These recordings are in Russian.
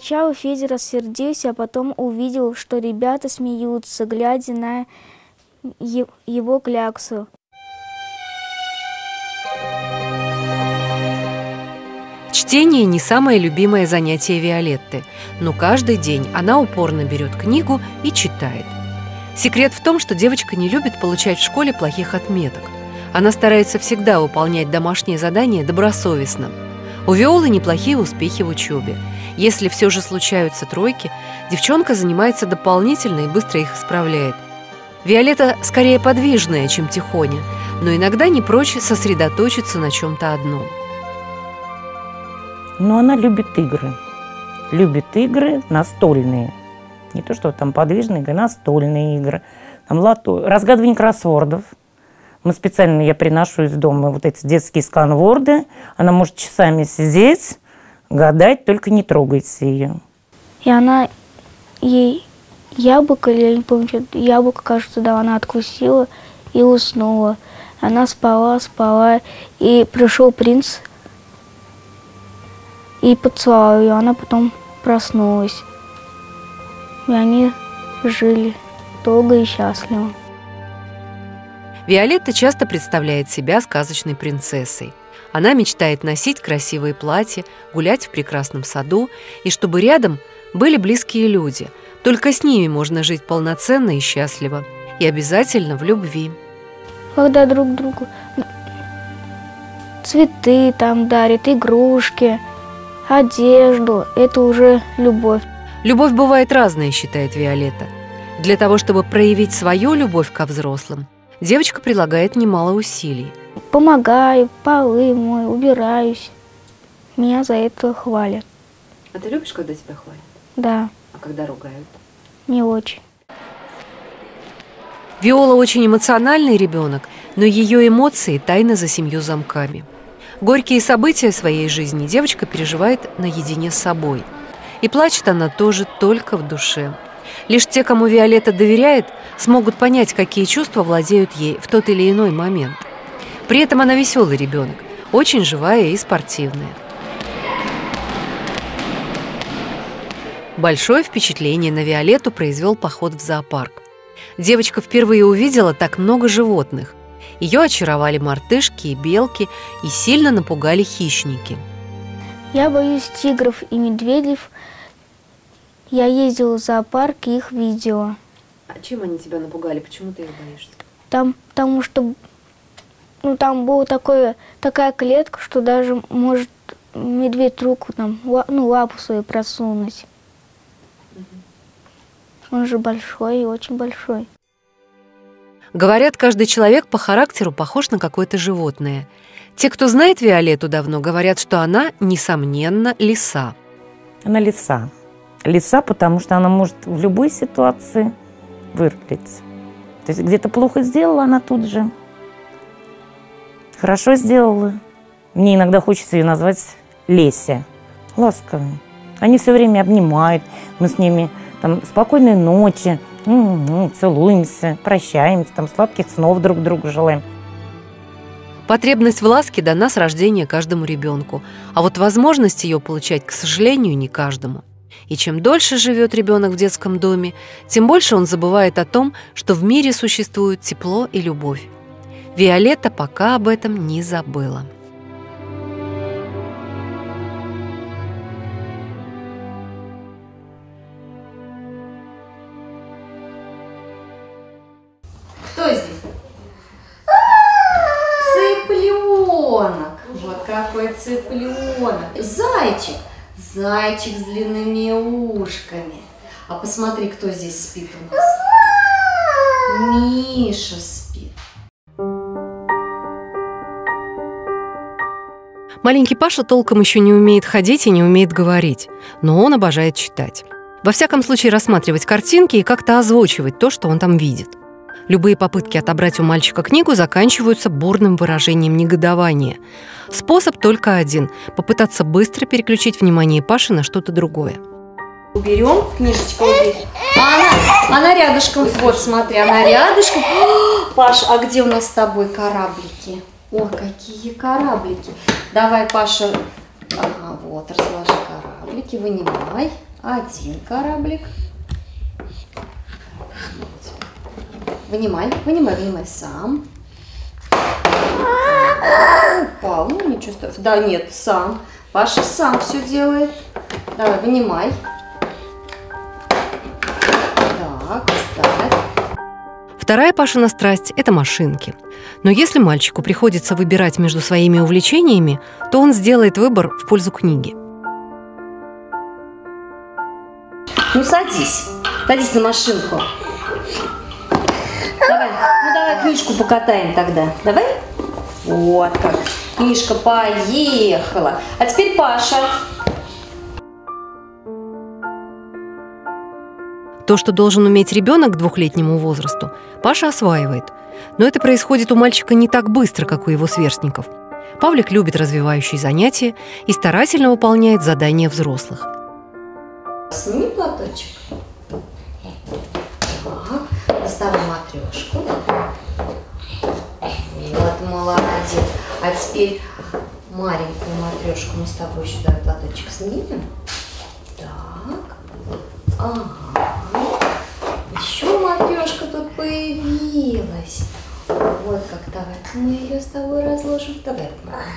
Поначалу Федя рассердился, а потом увидел, что ребята смеются, глядя на его кляксу. Чтение не самое любимое занятие Виолетты, но каждый день она упорно берет книгу и читает. Секрет в том, что девочка не любит получать в школе плохих отметок. Она старается всегда выполнять домашние задания добросовестно. У Виолы неплохие успехи в учебе. Если все же случаются тройки, девчонка занимается дополнительно и быстро их исправляет. Виолетта скорее подвижная, чем тихоня, но иногда не прочь сосредоточиться на чем-то одном. Но она любит игры. Любит игры настольные. Не то, что там подвижные игры, настольные игры. Там разгадывание кроссвордов. Я приношу из дома вот эти детские сканворды. Она может часами сидеть, гадать, только не трогайте ее. И она ей яблоко, или я не помню, что яблоко, кажется, да, она откусила и уснула. Она спала, и пришел принц и поцеловал ее. Она потом проснулась. И они жили долго и счастливо. Виолетта часто представляет себя сказочной принцессой. Она мечтает носить красивые платья, гулять в прекрасном саду, и чтобы рядом были близкие люди. Только с ними можно жить полноценно и счастливо. И обязательно в любви. Когда друг другу цветы там дарят, игрушки, одежду, это уже любовь. Любовь бывает разная, считает Виолетта. Для того, чтобы проявить свою любовь ко взрослым, девочка прилагает немало усилий. Помогаю, полы мою, убираюсь. Меня за это хвалят. А ты любишь, когда тебя хвалят? Да. А когда ругают? Не очень. Виола очень эмоциональный ребенок, но ее эмоции тайны за 7 замками. Горькие события своей жизни девочка переживает наедине с собой. И плачет она тоже только в душе. Лишь те, кому Виолетта доверяет, смогут понять, какие чувства владеют ей в тот или иной момент. При этом она веселый ребенок, очень живая и спортивная. Большое впечатление на Виолетту произвел поход в зоопарк. Девочка впервые увидела так много животных. Ее очаровали мартышки и белки, и сильно напугали хищники. Я боюсь тигров и медведей. Я ездила в зоопарк и их видела. А чем они тебя напугали? Почему ты их боишься? Потому что там была такая клетка, что даже может медведь руку лапу свою просунуть. Он же большой и очень большой. Говорят, каждый человек по характеру похож на какое-то животное. Те, кто знает Виолетту давно, говорят, что она, несомненно, лиса. Она лиса. Лиса, потому что она может в любой ситуации вырулить. То есть где-то плохо сделала, она тут же хорошо сделала. Мне иногда хочется ее назвать Леся. Ласковая. Они все время обнимают. Мы с ними там спокойной ночи, целуемся, прощаемся, там сладких снов друг другу желаем. Потребность в ласке дана с рождения каждому ребенку, а вот возможность ее получать, к сожалению, не каждому. И чем дольше живет ребенок в детском доме, тем больше он забывает о том, что в мире существует тепло и любовь. Виолетта пока об этом не забыла. Кто здесь? Цыпленок. Вот какой цыпленок. Зайчик. Зайчик с длинными ушками. А посмотри, кто здесь спит у нас. Миша спит. Маленький Паша толком еще не умеет ходить и не умеет говорить, но он обожает читать. Во всяком случае, рассматривать картинки и как-то озвучивать то, что он там видит. Любые попытки отобрать у мальчика книгу заканчиваются бурным выражением негодования. Способ только один – попытаться быстро переключить внимание Паши на что-то другое. Уберем, книжечку уберем. Она рядышком, вот смотри, она рядышком. Паша, а где у нас с тобой кораблики? О, какие кораблики. Давай, Паша, ага, вот, разложи кораблики, вынимай. Один кораблик. Вынимай, вынимай, вынимай сам. Упал, ну ничего страшного. Да нет, сам. Паша сам все делает. Давай, вынимай. Так, ставь. Вторая Пашина страсть – это машинки. Но если мальчику приходится выбирать между своими увлечениями, то он сделает выбор в пользу книги. Ну садись. Садись на машинку. Давай, ну давай книжку покатаем тогда. Давай? Вот как. Книжка поехала. А теперь Паша. То, что должен уметь ребенок к 2-летнему возрасту, Паша осваивает. Но это происходит у мальчика не так быстро, как у его сверстников. Павлик любит развивающие занятия и старательно выполняет задания взрослых. Сними платочек. Так, доставай матрешку. Вот, молодец. А теперь маленькую матрешку мы с тобой еще давай платочек снимем. Так. Ага. Еще матрешка тут появилась. Вот как, давай мы ее с тобой разложим. Давай,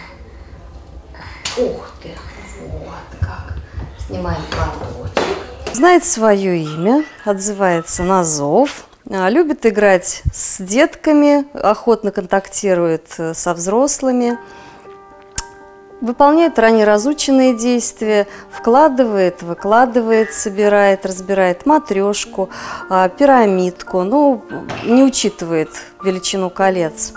ух ты, вот как. Снимаем платочек. Знает свое имя, отзывается на зов. Любит играть с детками, охотно контактирует со взрослыми. Выполняет ранее разученные действия, вкладывает, выкладывает, собирает, разбирает матрешку, пирамидку, но не учитывает величину колец.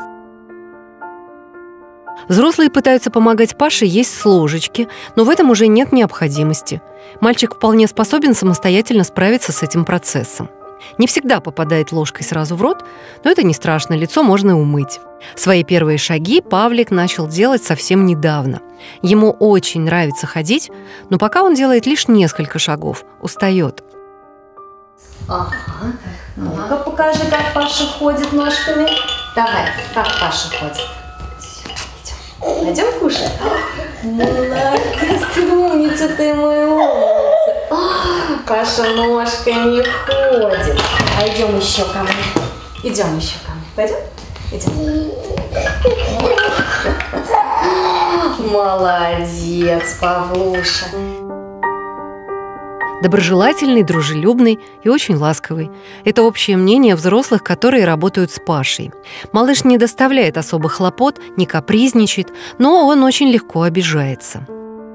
Взрослые пытаются помогать Паше есть с ложечки, но в этом уже нет необходимости. Мальчик вполне способен самостоятельно справиться с этим процессом. Не всегда попадает ложкой сразу в рот, но это не страшно, лицо можно умыть. Свои первые шаги Павлик начал делать совсем недавно. Ему очень нравится ходить, но пока он делает лишь несколько шагов, устает. Ага. Ну-ка покажи, как Паша ходит ножками. Давай, как Паша ходит. Идем. Пойдем кушать? Молодец, ты умница, ты мой умница. Паша ножками ходит. А идем еще ко мне. Идем еще ко мне. Пойдем? Идем. Молодец, Павлуша. Доброжелательный, дружелюбный и очень ласковый. Это общее мнение взрослых, которые работают с Пашей. Малыш не доставляет особых хлопот, не капризничает, но он очень легко обижается.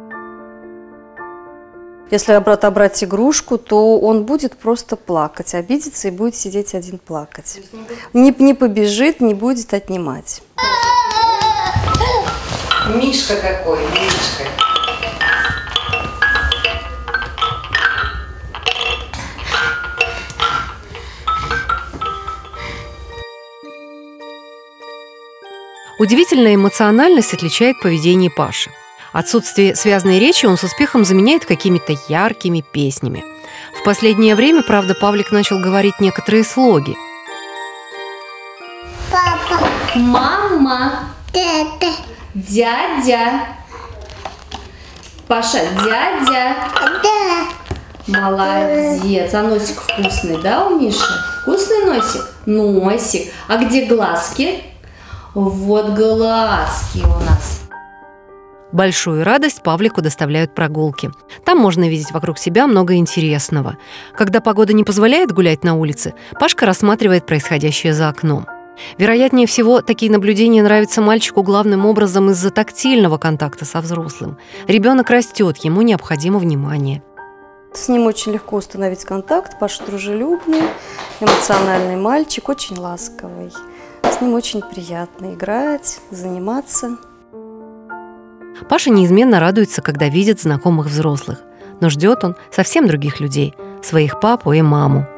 Если отобрать игрушку, то он будет просто плакать, обидеться и будет сидеть один плакать. Не побежит, не будет отнимать. Мишка какой, Мишка. Удивительная эмоциональность отличает поведение Паши. Отсутствие связной речи он с успехом заменяет какими-то яркими песнями. В последнее время, правда, Павлик начал говорить некоторые слоги. Папа. Мама. Дядя. Дядя. Паша, дядя. Да. Молодец. А носик вкусный, да, у Миши? Вкусный носик? Носик. А где глазки? Вот глазки у нас. Большую радость Павлику доставляют прогулки. Там можно видеть вокруг себя много интересного. Когда погода не позволяет гулять на улице, Пашка рассматривает происходящее за окном. Вероятнее всего, такие наблюдения нравятся мальчику главным образом из-за тактильного контакта со взрослым. Ребенок растет, ему необходимо внимание. С ним очень легко установить контакт. Паша дружелюбный, эмоциональный мальчик, очень ласковый. С ним очень приятно играть, заниматься. Паша неизменно радуется, когда видит знакомых взрослых. Но ждет он совсем других людей – своих папу и маму.